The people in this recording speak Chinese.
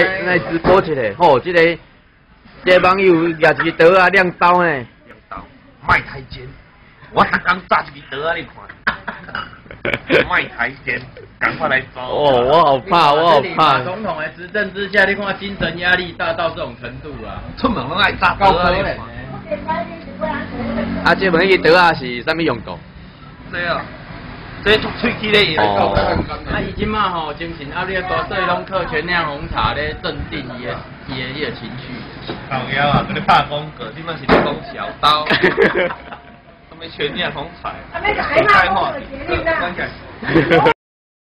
来直播一下，吼，这个网友举一个刀啊，亮刀呢。亮刀，卖太尖，我刚刚炸一个刀啊，你看。卖太尖，赶快来抓！哦，我好怕，我好怕。 马总统的执政之下，你看精神压力大到这种程度啊！ 出门拢爱炸刀啊，你看。啊，这问迄刀啊是啥物用途？ 这啊。这出喙齿咧，啊！伊即马吼精神压力大，所以拢靠全酿红茶咧镇定伊个情绪。 老妖啊，跟你拍广告，你们是咧讲小刀，什么全酿红茶？太好，关起来。